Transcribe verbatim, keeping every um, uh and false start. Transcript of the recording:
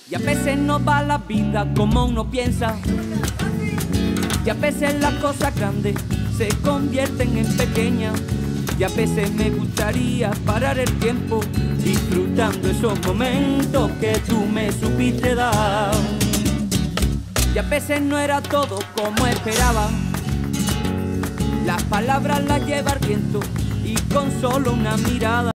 Y a veces no va la vida como uno piensa, y a veces las cosas grandes se convierten en pequeñas, y a veces me gustaría parar el tiempo disfrutando esos momentos que tú me supiste dar. Y a veces no era todo como esperaba, las palabras las lleva el viento y con solo una mirada